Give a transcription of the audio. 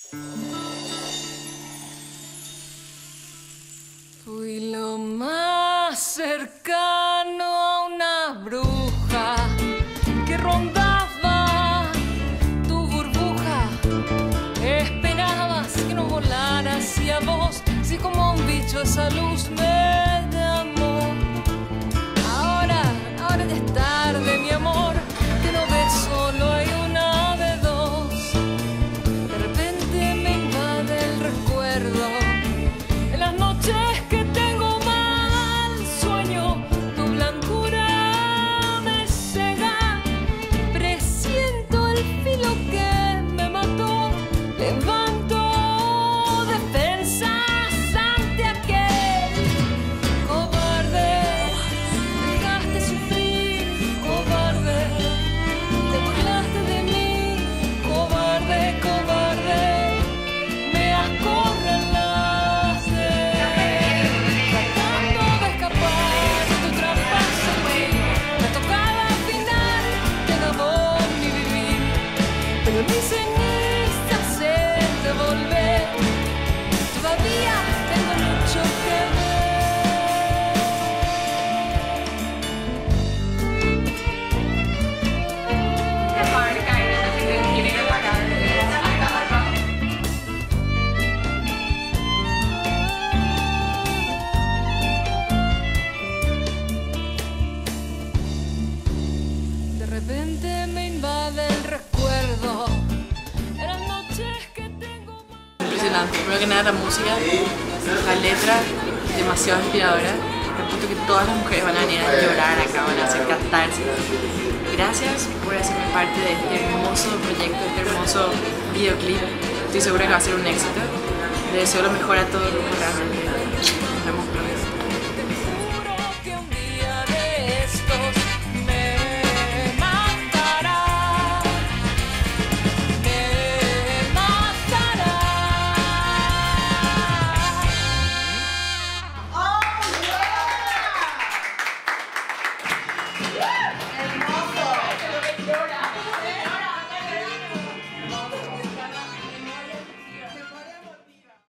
Fui lo más cercano a una bruja que rondaba tu burbuja. Esperabas que no volara hacia vos, si como un bicho esa luz me llamó. Ahora es tarde, mi amor, que no ves, solo hay una de dos. De repente me invade el recuerdo de las noches que tengo mal sueño. Tu blancura me cega, presiento el filo que me mató. Levanto defensas ante aquel cobarde. Dejaste sufrir, cobarde. Te burlaste de mí, cobarde, cobarde. Me acorralaste, tratando de escapar de tu trampa sutil. Me tocaba al final, que no voy ni vivir, pero mis cenizas se devolver. Todavía tengo mucho que ver. De repente me invade el recuerdo de las noches que tengo más. Impresionante. Primero que nada la música, la letra, demasiado inspiradora. Al punto que todas las mujeres van a venir a llorar acá, van a hacer cantarse. Gracias por hacerme parte de este hermoso proyecto, este hermoso videoclip. Estoy segura que va a ser un éxito. Les deseo lo mejor a todo el grupo, realmente. Nos vemos pronto. Juro que un día de estos me matará. Me matará. Oh, yeah!